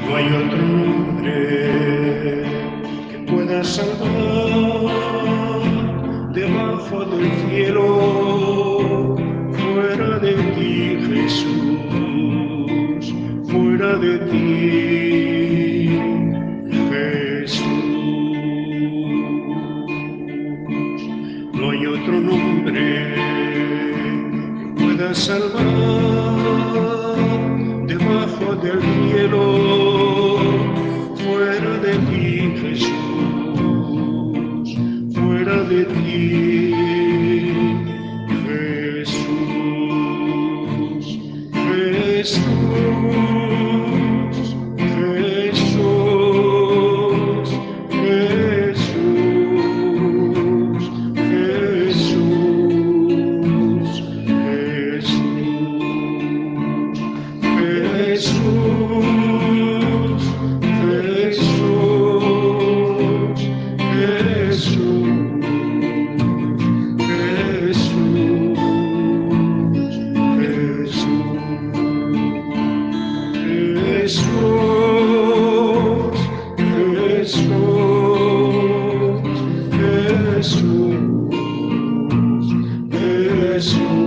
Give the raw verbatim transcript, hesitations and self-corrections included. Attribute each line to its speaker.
Speaker 1: No hay otro nombre que pueda salvar debajo del cielo, fuera de ti, Jesús, fuera de ti, Jesús. No hay otro nombre que pueda salvar debajo del cielo, fuera de ti, Jesús, fuera de ti, Jesús, Jesús, Jesús, Jesús, Jesús, Jesús, Jesús, Jesús, Jesús, Jesús, Jesús, Jesús, Jesús, Jesús,